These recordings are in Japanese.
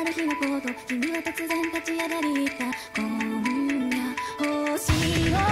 る日のこと君は突然立ち上がり言った今夜星を見に行こ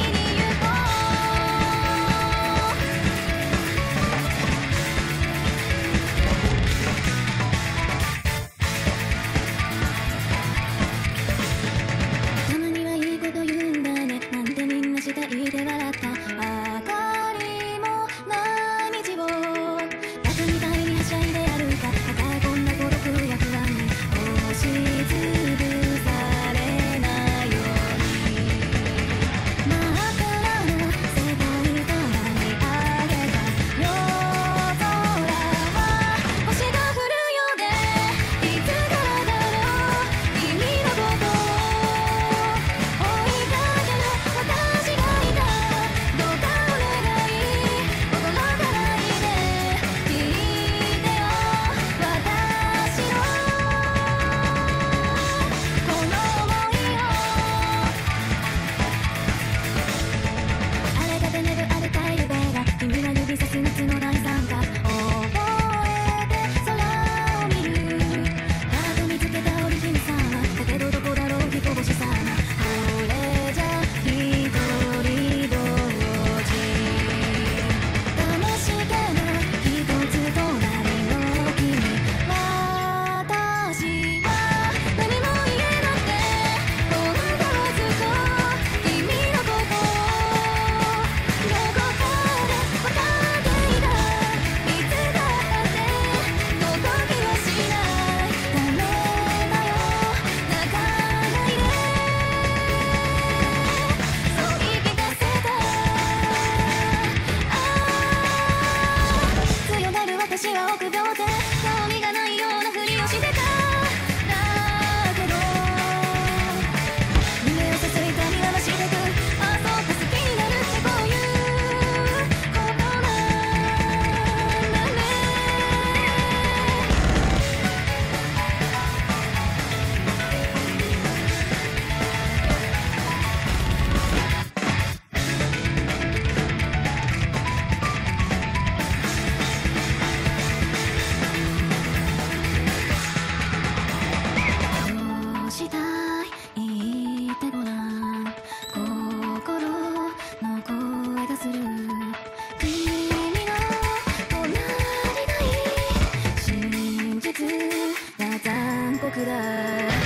うたまにはいいこと言うんだねなんてみんな下いて笑った明かりもない道をバカみたいにはしゃいで歩いた抱え込んだ孤独や不安に押しつぶされないように真っ暗な世界から見上げた夜空は星が降るようでいつからだろう君のことを追いかける私がいたどうかお願い驚かないで聞いてよ私のこの想いを荒れたてねるあるたい夢が君が指さす夏の大三角覚えて空を見るハート見つけた織姫さんだけどどこだろう彦星さんこれじゃ一人ぼっち楽しげな一つ隣の君私は何も言えなくて本当はずっと君のことをどこかで分かっていたいつだってどこにはしないダメだよ泣かないでそう言い聞かせた強がる私は臆病で興味がないようなふりをしてただけど夢をさすいた身は増してくあそうか好きになるってこういうことなんだねどうしたい言ってごらん心の声がする君の隣がいい真実は残酷だ